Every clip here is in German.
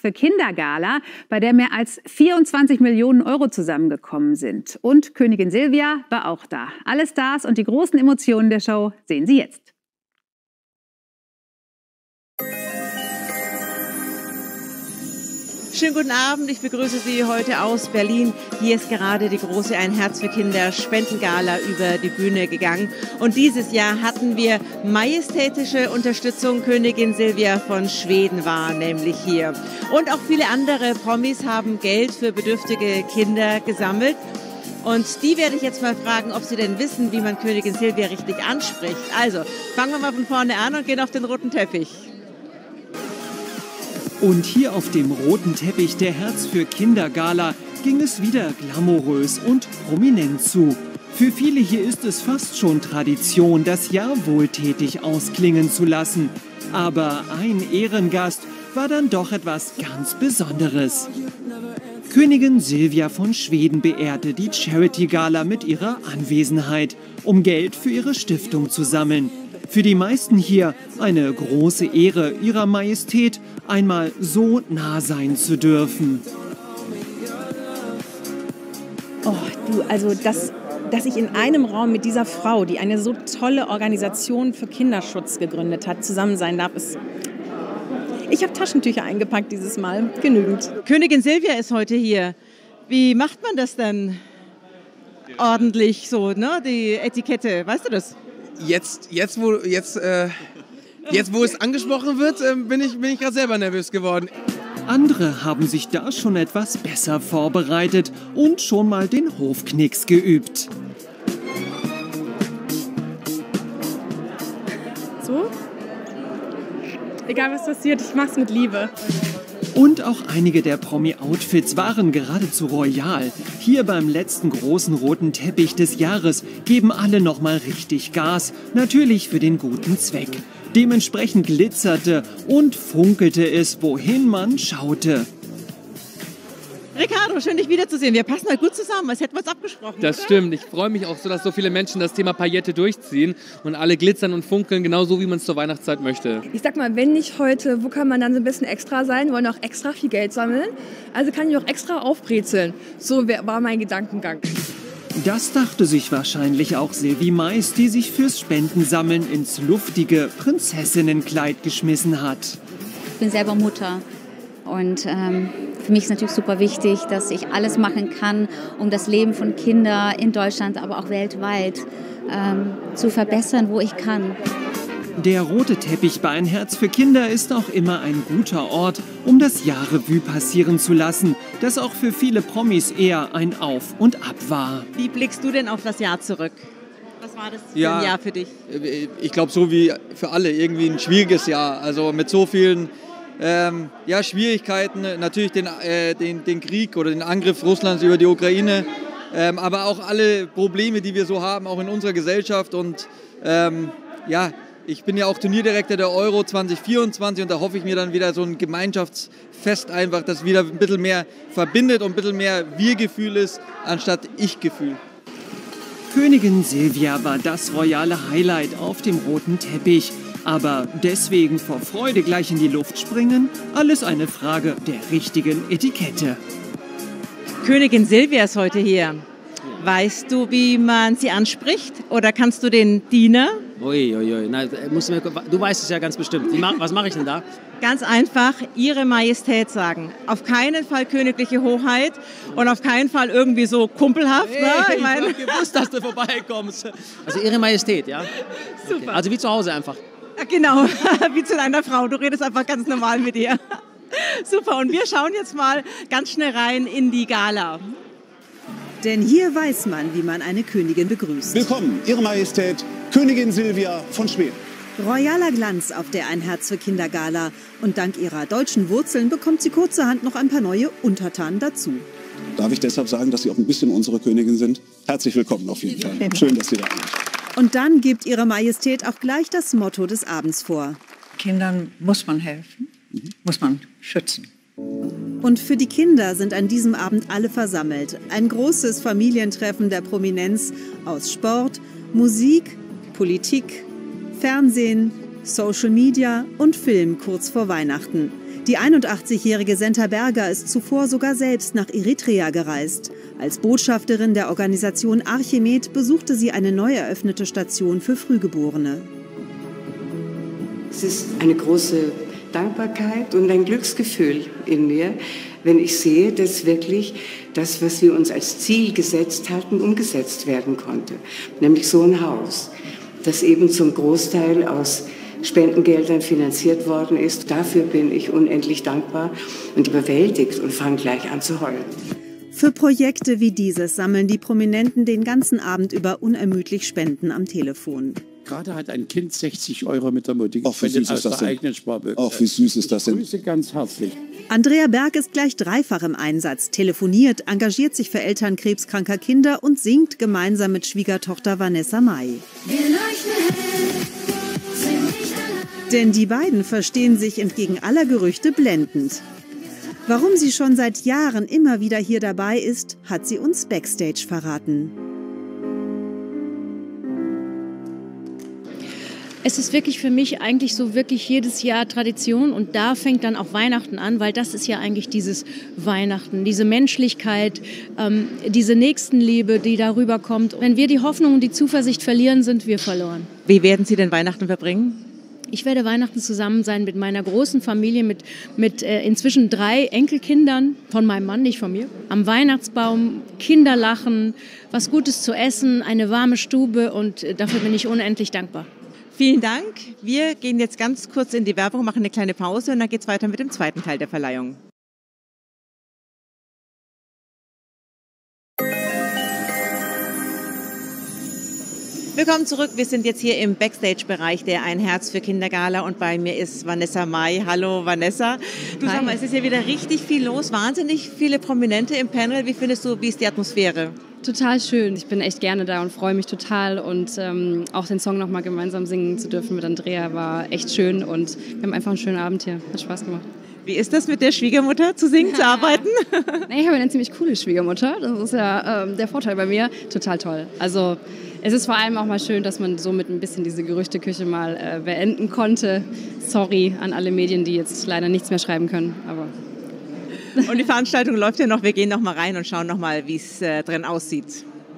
für Kinder Gala, bei der mehr als 24 Millionen Euro zusammengekommen sind. Und Königin Silvia war auch da. Alle Stars und die großen Emotionen der Show sehen Sie jetzt. Schönen guten Abend, ich begrüße Sie heute aus Berlin. Hier ist gerade die große Ein Herz für Kinder Spendengala über die Bühne gegangen. Und dieses Jahr hatten wir majestätische Unterstützung. Königin Silvia von Schweden war nämlich hier. Und auch viele andere Promis haben Geld für bedürftige Kinder gesammelt. Und die werde ich jetzt mal fragen, ob sie denn wissen, wie man Königin Silvia richtig anspricht. Also, fangen wir mal von vorne an und gehen auf den roten Teppich. Und hier auf dem roten Teppich der Herz für Kinder Gala ging es wieder glamourös und prominent zu. Für viele hier ist es fast schon Tradition, das Jahr wohltätig ausklingen zu lassen. Aber ein Ehrengast war dann doch etwas ganz Besonderes. Königin Silvia von Schweden beehrte die Charity Gala mit ihrer Anwesenheit, um Geld für ihre Stiftung zu sammeln. Für die meisten hier eine große Ehre, Ihrer Majestät einmal so nah sein zu dürfen. Oh, du, also dass ich in einem Raum mit dieser Frau, die eine so tolle Organisation für Kinderschutz gegründet hat, zusammen sein darf, ist... Ich habe Taschentücher eingepackt dieses Mal, genügend. Königin Silvia ist heute hier. Wie macht man das denn ordentlich so, ne? Die Etikette, weißt du das? Jetzt, wo es angesprochen wird, bin ich gerade selber nervös geworden. Andere haben sich da schon etwas besser vorbereitet und schon mal den Hofknicks geübt. So? Egal was passiert, ich mach's mit Liebe. Und auch einige der Promi-Outfits waren geradezu royal. Hier beim letzten großen roten Teppich des Jahres geben alle nochmal richtig Gas. Natürlich für den guten Zweck. Dementsprechend glitzerte und funkelte es, wohin man schaute. Ricardo, schön dich wiederzusehen. Wir passen halt gut zusammen, als hätten wir uns abgesprochen. Das stimmt. Ich freue mich auch so, dass so viele Menschen das Thema Paillette durchziehen und alle glitzern und funkeln, genauso wie man es zur Weihnachtszeit möchte. Ich sag mal, wenn nicht heute, wo kann man dann so ein bisschen extra sein? Wir wollen auch extra viel Geld sammeln. Also kann ich auch extra aufbrezeln. So war mein Gedankengang. Das dachte sich wahrscheinlich auch Sylvie Mais, die sich fürs Spendensammeln ins luftige Prinzessinnenkleid geschmissen hat. Ich bin selber Mutter. Und für mich ist natürlich super wichtig, dass ich alles machen kann, um das Leben von Kindern in Deutschland, aber auch weltweit zu verbessern, wo ich kann. Der rote Teppich bei Ein Herz für Kinder ist auch immer ein guter Ort, um das Jahr Revue passieren zu lassen, das auch für viele Promis eher ein Auf und Ab war. Wie blickst du denn auf das Jahr zurück? Was war das für ein Jahr für dich? Ich glaube, so wie für alle, irgendwie ein schwieriges Jahr. Also mit so vielen Schwierigkeiten, natürlich den Krieg oder den Angriff Russlands über die Ukraine, aber auch alle Probleme, die wir so haben, auch in unserer Gesellschaft. Und ich bin ja auch Turnierdirektor der Euro 2024 und da hoffe ich mir dann wieder so ein Gemeinschaftsfest einfach, das wieder ein bisschen mehr verbindet und ein bisschen mehr Wir-Gefühl ist, anstatt Ich-Gefühl. Königin Silvia war das royale Highlight auf dem roten Teppich. Aber deswegen vor Freude gleich in die Luft springen? Alles eine Frage der richtigen Etikette. Königin Silvia ist heute hier. Weißt du, wie man sie anspricht? Oder kannst du den Diener? Uiuiui, du weißt es ja ganz bestimmt. Was mache ich denn da? Ganz einfach, Ihre Majestät sagen. Auf keinen Fall königliche Hoheit und auf keinen Fall irgendwie so kumpelhaft. Hey, ne? Ich habe gewusst, dass du vorbeikommst. Also Ihre Majestät, ja? Super. Okay. Also wie zu Hause einfach. Genau, wie zu deiner Frau. Du redest einfach ganz normal mit ihr. Super, und wir schauen jetzt mal ganz schnell rein in die Gala. Denn hier weiß man, wie man eine Königin begrüßt. Willkommen, Ihre Majestät, Königin Silvia von Schweden. Royaler Glanz auf der Ein Herz für Kinder Gala. Und dank ihrer deutschen Wurzeln bekommt sie kurzerhand noch ein paar neue Untertanen dazu. Darf ich deshalb sagen, dass Sie auch ein bisschen unsere Königin sind? Herzlich willkommen auf jeden Fall. Schön, dass Sie da sind. Und dann gibt Ihre Majestät auch gleich das Motto des Abends vor. Kindern muss man helfen, muss man schützen. Und für die Kinder sind an diesem Abend alle versammelt. Ein großes Familientreffen der Prominenz aus Sport, Musik, Politik, Fernsehen, Social Media und Film kurz vor Weihnachten. Die 81-jährige Senta Berger ist zuvor sogar selbst nach Eritrea gereist. Als Botschafterin der Organisation Archimed besuchte sie eine neu eröffnete Station für Frühgeborene. Es ist eine große Dankbarkeit und ein Glücksgefühl in mir, wenn ich sehe, dass wirklich das, was wir uns als Ziel gesetzt hatten, umgesetzt werden konnte. Nämlich so ein Haus, das eben zum Großteil aus Spendengeldern finanziert worden ist. Dafür bin ich unendlich dankbar und überwältigt und fange gleich an zu heulen. Für Projekte wie dieses sammeln die Prominenten den ganzen Abend über unermüdlich Spenden am Telefon. Gerade hat ein Kind 60 € mit der Mutti gespendet aus der eigenen Sparmöglichkeit. Ach, wie süß ist das denn? Ich grüße ganz herzlich. Andrea Berg ist gleich dreifach im Einsatz, telefoniert, engagiert sich für Eltern krebskranker Kinder und singt gemeinsam mit Schwiegertochter Vanessa Mai. Denn die beiden verstehen sich entgegen aller Gerüchte blendend. Warum sie schon seit Jahren immer wieder hier dabei ist, hat sie uns backstage verraten. Es ist wirklich für mich eigentlich so wirklich jedes Jahr Tradition und da fängt dann auch Weihnachten an, weil das ist ja eigentlich dieses Weihnachten, diese Menschlichkeit, diese Nächstenliebe, die darüber kommt. Wenn wir die Hoffnung und die Zuversicht verlieren, sind wir verloren. Wie werden Sie denn Weihnachten verbringen? Ich werde Weihnachten zusammen sein mit meiner großen Familie, mit inzwischen 3 Enkelkindern von meinem Mann, nicht von mir. Am Weihnachtsbaum, Kinder lachen, was Gutes zu essen, eine warme Stube und dafür bin ich unendlich dankbar. Vielen Dank. Wir gehen jetzt ganz kurz in die Werbung, machen eine kleine Pause und dann geht es weiter mit dem zweiten Teil der Verleihung. Willkommen zurück. Wir sind jetzt hier im Backstage-Bereich der Ein Herz für Kinder Gala und bei mir ist Vanessa Mai. Hallo Vanessa. Du, sag mal, es ist ja wieder richtig viel los, wahnsinnig viele Prominente im Panel. Wie findest du, wie ist die Atmosphäre? Total schön. Ich bin echt gerne da und freue mich total. Und auch den Song nochmal gemeinsam singen zu dürfen mit Andrea war echt schön. Und wir haben einfach einen schönen Abend hier. Hat Spaß gemacht. Wie ist das, mit der Schwiegermutter zu singen, zu arbeiten? Ich habe eine ziemlich coole Schwiegermutter. Das ist ja der Vorteil bei mir. Total toll. Also es ist vor allem auch mal schön, dass man somit ein bisschen diese Gerüchteküche mal beenden konnte. Sorry an alle Medien, die jetzt leider nichts mehr schreiben können. Aber und die Veranstaltung läuft ja noch. Wir gehen noch mal rein und schauen noch mal, wie es drin aussieht.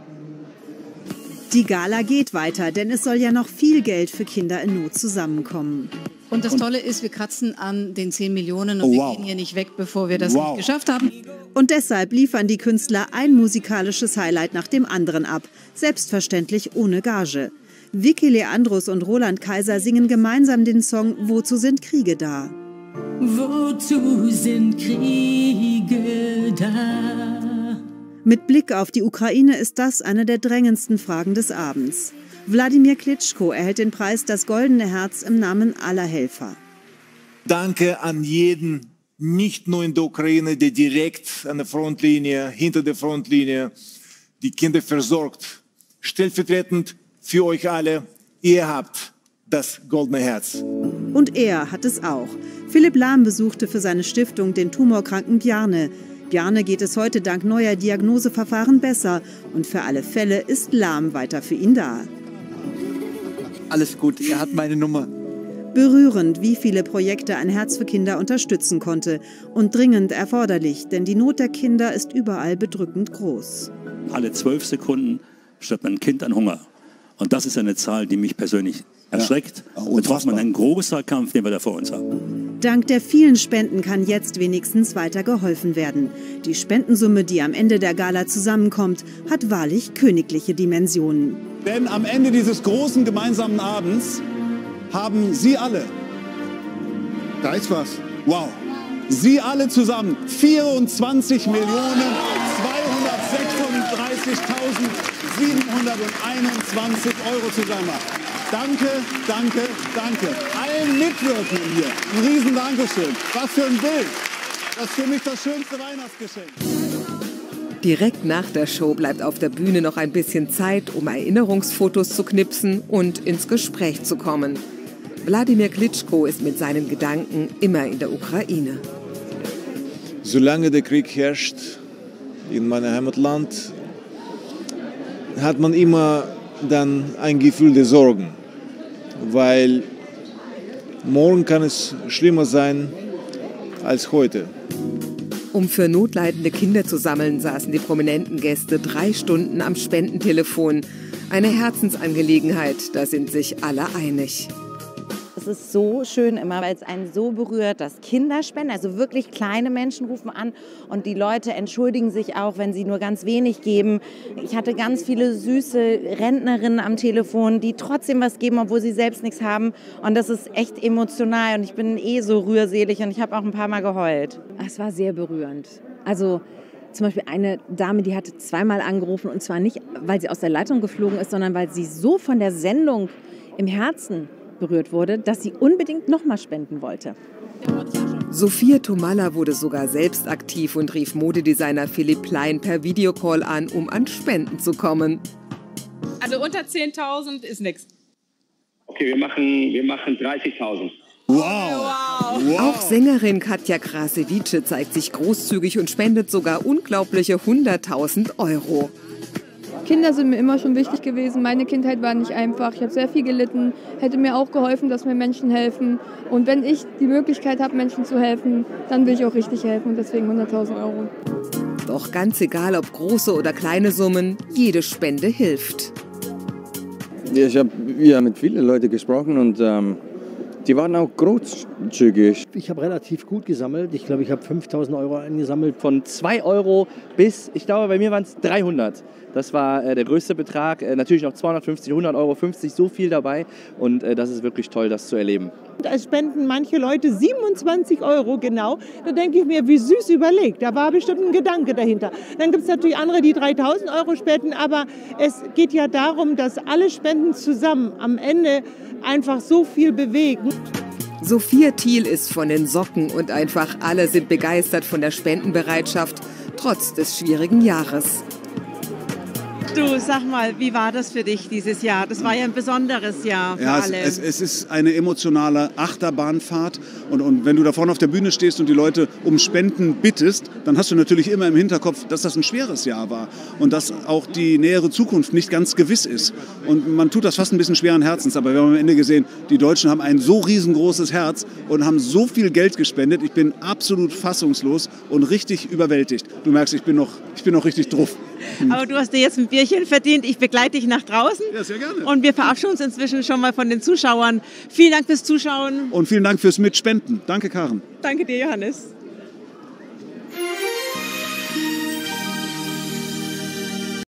Die Gala geht weiter, denn es soll ja noch viel Geld für Kinder in Not zusammenkommen. Und das Tolle ist, wir kratzen an den 10 Millionen und wir gehen hier nicht weg, bevor wir das nicht geschafft haben. Und deshalb liefern die Künstler ein musikalisches Highlight nach dem anderen ab. Selbstverständlich ohne Gage. Vicky Leandros und Roland Kaiser singen gemeinsam den Song Wozu sind Kriege da? Wozu sind Kriege da? Mit Blick auf die Ukraine ist das eine der drängendsten Fragen des Abends. Wladimir Klitschko erhält den Preis Das Goldene Herz im Namen aller Helfer. Danke an jeden, nicht nur in der Ukraine, der direkt an der Frontlinie, hinter der Frontlinie die Kinder versorgt. Stellvertretend für euch alle, ihr habt das Goldene Herz. Und er hat es auch. Philipp Lahm besuchte für seine Stiftung den tumorkranken Bjarne. Bjarne geht es heute dank neuer Diagnoseverfahren besser. Und für alle Fälle ist Lahm weiter für ihn da. Alles gut, er hat meine Nummer. Berührend, wie viele Projekte Ein Herz für Kinder unterstützen konnte. Und dringend erforderlich, denn die Not der Kinder ist überall bedrückend groß. Alle 12 Sekunden stirbt ein Kind an Hunger. Und das ist eine Zahl, die mich persönlich erschreckt. Und trotzdem ein großer Kampf, den wir da vor uns haben. Dank der vielen Spenden kann jetzt wenigstens weiter geholfen werden. Die Spendensumme, die am Ende der Gala zusammenkommt, hat wahrlich königliche Dimensionen. Denn am Ende dieses großen gemeinsamen Abends haben Sie alle, da ist was, wow, Sie alle zusammen 24.236.721 € zusammen. Danke, danke, danke. Allen Mitwirkenden hier ein riesen Dankeschön. Was für ein Bild. Das ist für mich das schönste Weihnachtsgeschenk. Direkt nach der Show bleibt auf der Bühne noch ein bisschen Zeit, um Erinnerungsfotos zu knipsen und ins Gespräch zu kommen. Wladimir Klitschko ist mit seinen Gedanken immer in der Ukraine. Solange der Krieg herrscht in meinem Heimatland, hat man immer dann ein Gefühl der Sorgen, weil morgen kann es schlimmer sein als heute. Um für notleidende Kinder zu sammeln, saßen die prominenten Gäste 3 Stunden am Spendentelefon. Eine Herzensangelegenheit, da sind sich alle einig. Es ist so schön immer, weil es einen so berührt, dass Kinder spenden, also wirklich kleine Menschen rufen an und die Leute entschuldigen sich auch, wenn sie nur ganz wenig geben. Ich hatte ganz viele süße Rentnerinnen am Telefon, die trotzdem was geben, obwohl sie selbst nichts haben, und das ist echt emotional und ich bin so rührselig und ich habe auch ein paar Mal geheult. Es war sehr berührend. Also zum Beispiel eine Dame, die hatte 2-mal angerufen, und zwar nicht, weil sie aus der Leitung geflogen ist, sondern weil sie so von der Sendung im Herzen berührt wurde, dass sie unbedingt nochmal spenden wollte. Sophia Tomalla wurde sogar selbst aktiv und rief Modedesigner Philipp Plein per Videocall an, um an Spenden zu kommen. Also unter 10.000 ist nichts. Okay, wir machen 30.000. Wow. Auch Sängerin Katja Krasavice zeigt sich großzügig und spendet sogar unglaubliche 100.000 Euro. Kinder sind mir immer schon wichtig gewesen. Meine Kindheit war nicht einfach. Ich habe sehr viel gelitten. Hätte mir auch geholfen, dass mir Menschen helfen. Und wenn ich die Möglichkeit habe, Menschen zu helfen, dann will ich auch richtig helfen. Und deswegen 100.000 Euro. Doch ganz egal, ob große oder kleine Summen, jede Spende hilft. Ich habe mit vielen Leuten gesprochen und die waren auch großzügig. Ich habe relativ gut gesammelt. Ich glaube, ich habe 5.000 Euro eingesammelt. Von 2 Euro bis, ich glaube, bei mir waren es 300. Das war der größte Betrag. Natürlich noch 250, 100 Euro, 50, so viel dabei. Und das ist wirklich toll, das zu erleben. Da spenden manche Leute 27 Euro genau. Da denke ich mir, wie süß überlegt. Da war bestimmt ein Gedanke dahinter. Dann gibt es natürlich andere, die 3.000 Euro spenden. Aber es geht ja darum, dass alle Spenden zusammen am Ende einfach so viel bewegen. Sophia Thiel ist von den Socken und einfach alle sind begeistert von der Spendenbereitschaft, trotz des schwierigen Jahres. Du, sag mal, wie war das für dich dieses Jahr? Das war ja ein besonderes Jahr für alle. Es ist eine emotionale Achterbahnfahrt. Und wenn du da vorne auf der Bühne stehst und die Leute um Spenden bittest, dann hast du natürlich immer im Hinterkopf, dass das ein schweres Jahr war. Und dass auch die nähere Zukunft nicht ganz gewiss ist. Und man tut das fast ein bisschen schweren Herzens. Aber wir haben am Ende gesehen, die Deutschen haben ein so riesengroßes Herz und haben so viel Geld gespendet. Ich bin absolut fassungslos und richtig überwältigt. Du merkst, ich bin noch richtig drauf. Aber du hast dir jetzt ein Bierchen verdient. Ich begleite dich nach draußen. Ja, sehr gerne. Und wir verabschieden uns inzwischen schon mal von den Zuschauern. Vielen Dank fürs Zuschauen. Und vielen Dank fürs Mitspenden. Danke, Karen. Danke dir, Johannes.